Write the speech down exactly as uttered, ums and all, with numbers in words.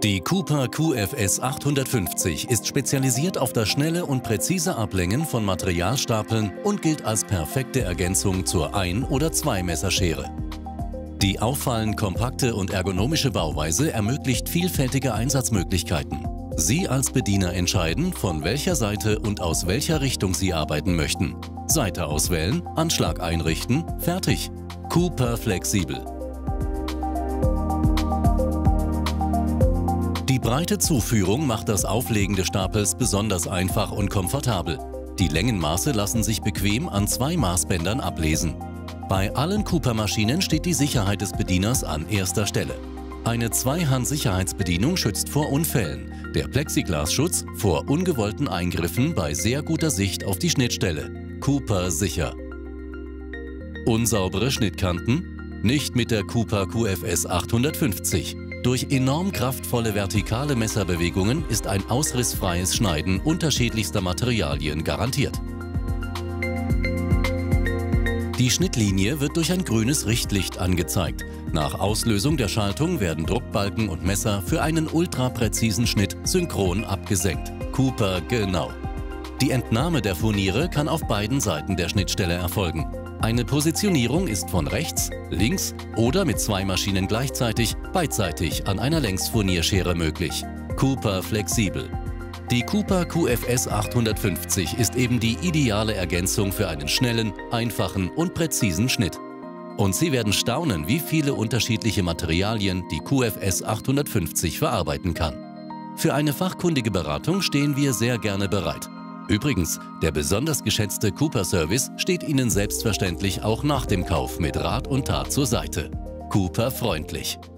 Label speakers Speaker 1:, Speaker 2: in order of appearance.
Speaker 1: Die Cooper Q F S achthundertfünfzig ist spezialisiert auf das schnelle und präzise Ablängen von Materialstapeln und gilt als perfekte Ergänzung zur Ein- oder Zwei-Messerschere. Die auffallend kompakte und ergonomische Bauweise ermöglicht vielfältige Einsatzmöglichkeiten. Sie als Bediener entscheiden, von welcher Seite und aus welcher Richtung Sie arbeiten möchten. Seite auswählen, Anschlag einrichten, fertig. Cooper flexibel. Die breite Zuführung macht das Auflegen des Stapels besonders einfach und komfortabel. Die Längenmaße lassen sich bequem an zwei Maßbändern ablesen. Bei allen Cooper-Maschinen steht die Sicherheit des Bedieners an erster Stelle. Eine Zweihand-Sicherheitsbedienung schützt vor Unfällen, der Plexiglasschutz vor ungewollten Eingriffen bei sehr guter Sicht auf die Schnittstelle. Cooper sicher. Unsaubere Schnittkanten? Nicht mit der Cooper Q F S achthundertfünfzig. Durch enorm kraftvolle vertikale Messerbewegungen ist ein ausrissfreies Schneiden unterschiedlichster Materialien garantiert. Die Schnittlinie wird durch ein grünes Richtlicht angezeigt. Nach Auslösung der Schaltung werden Druckbalken und Messer für einen ultrapräzisen Schnitt synchron abgesenkt. Cooper genau. Die Entnahme der Furniere kann auf beiden Seiten der Schnittstelle erfolgen. Eine Positionierung ist von rechts, links oder mit zwei Maschinen gleichzeitig beidseitig an einer Längsfurnierschere möglich. Cooper flexibel. Die Cooper Q F S achthundertfünfzig ist eben die ideale Ergänzung für einen schnellen, einfachen und präzisen Schnitt. Und Sie werden staunen, wie viele unterschiedliche Materialien die Q F S achthundertfünfzig verarbeiten kann. Für eine fachkundige Beratung stehen wir sehr gerne bereit. Übrigens, der besonders geschätzte Cooper-Service steht Ihnen selbstverständlich auch nach dem Kauf mit Rat und Tat zur Seite. Cooper freundlich.